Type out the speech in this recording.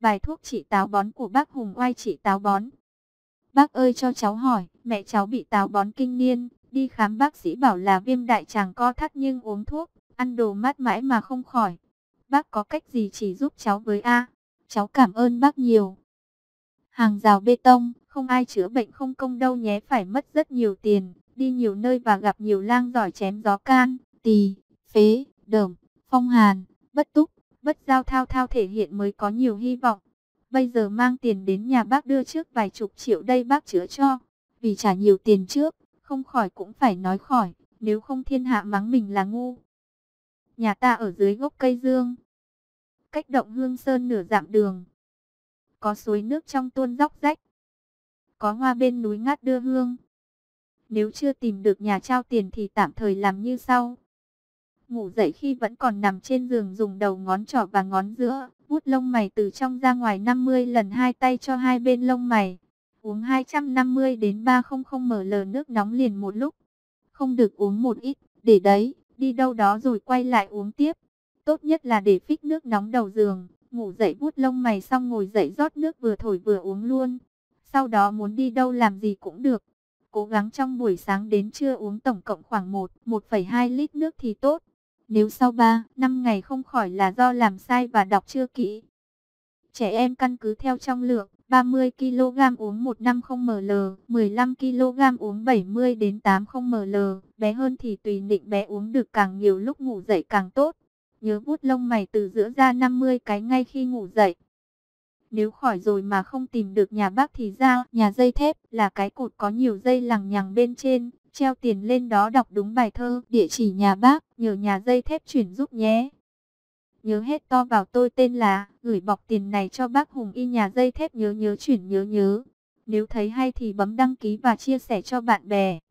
bài thuốc trị táo bón của bác Hùng Oai trị táo bón. Bác ơi cho cháu hỏi, mẹ cháu bị táo bón kinh niên, đi khám bác sĩ bảo là viêm đại tràng co thắt nhưng uống thuốc, ăn đồ mát mãi mà không khỏi. Bác có cách gì chỉ giúp cháu với a? Cháu cảm ơn bác nhiều. Hàng rào bê tông, không ai chữa bệnh không công đâu nhé, phải mất rất nhiều tiền, đi nhiều nơi và gặp nhiều lang giỏi chém gió can, tỳ, phế, đờm, phong hàn, bất túc, bất giao thao thao thể hiện mới có nhiều hy vọng. Bây giờ mang tiền đến nhà bác đưa trước vài chục triệu đây bác chữa cho. Vì trả nhiều tiền trước, không khỏi cũng phải nói khỏi, nếu không thiên hạ mắng mình là ngu. Nhà ta ở dưới gốc cây dương, cách động Hương Sơn nửa dặm đường. Có suối nước trong tuôn róc rách, có hoa bên núi ngát đưa hương. Nếu chưa tìm được nhà trao tiền thì tạm thời làm như sau. Ngủ dậy khi vẫn còn nằm trên giường, dùng đầu ngón trỏ và ngón giữa vuốt lông mày từ trong ra ngoài 50 lần, hai tay cho hai bên lông mày. Uống 250 đến 300 ml nước nóng liền một lúc. Không được uống một ít, để đấy, đi đâu đó rồi quay lại uống tiếp. Tốt nhất là để phích nước nóng đầu giường. Ngủ dậy vuốt lông mày xong ngồi dậy rót nước vừa thổi vừa uống luôn. Sau đó muốn đi đâu làm gì cũng được. Cố gắng trong buổi sáng đến trưa uống tổng cộng khoảng 1,2 lít nước thì tốt. Nếu sau 3-5 ngày không khỏi là do làm sai và đọc chưa kỹ. Trẻ em căn cứ theo trong lượng, 30 kg uống 150 ml, 15 kg uống 70 đến 80 ml, bé hơn thì tùy định bé uống được càng nhiều lúc ngủ dậy càng tốt. Nhớ vuốt lông mày từ giữa ra 50 cái ngay khi ngủ dậy. Nếu khỏi rồi mà không tìm được nhà bác thì ra nhà dây thép, là cái cột có nhiều dây lằng nhằng bên trên, treo tiền lên đó đọc đúng bài thơ, địa chỉ nhà bác, nhờ nhà dây thép chuyển giúp nhé. Nhớ hết to vào tôi tên là, gửi bọc tiền này cho bác Hùng Y nhà dây thép, nhớ chuyển nhớ. Nếu thấy hay thì bấm đăng ký và chia sẻ cho bạn bè.